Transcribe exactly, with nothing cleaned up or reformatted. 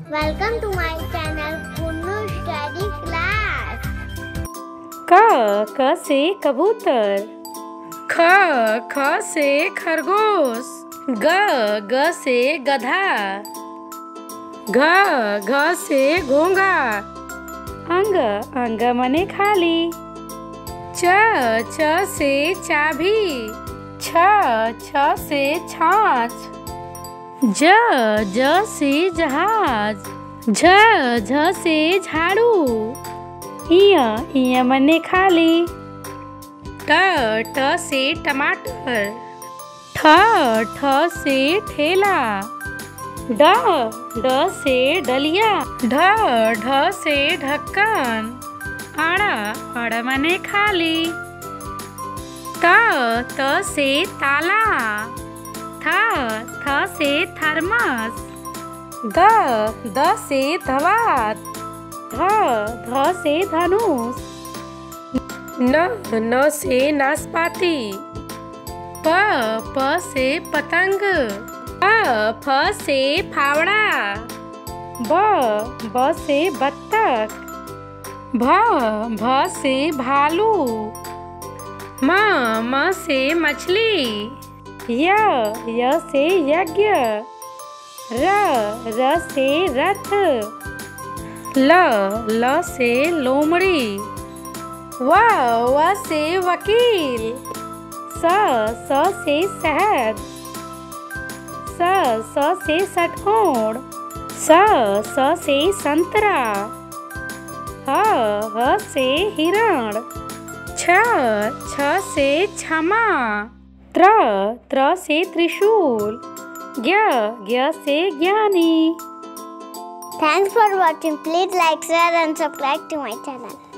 Welcome to my channel Kunnu Study Class. क क से कबूतर, ख ख से खरगोश, ग ग से गधा, घ घ से घोंगा, अंग अंग मने खाली, च च से चाबी, छ छ से छाछ, ज ज से जहाज, झ झ से झाड़ू, इय इय मने खाली, ट ट से टमाटर, ठ ठ से ठेला, ड ड से डलिया, ढ ढ से ढक्कन, अड़ अड़ मने खाली, त त से ताला, थ थ से थर्मस, द द से धवात, ध ध से धनुष, न न से नाशपाती, प प से पतंग, फ फ से फावड़ा, ब ब से बत्तख, भ भ से भालू, म म से मछली, य य से यज्ञ, र र से रथ, ल ल से लोमड़ी, व व से वकील, स स से शहद, स स से सठोड़, स स से संतरा, ह ह से हिरण, छ छ से क्षमा, त्र त्र से त्रिशूल, ज्ञ ज्ञ से ज्ञानी। Thanks for watching. Please like, share and subscribe to my channel.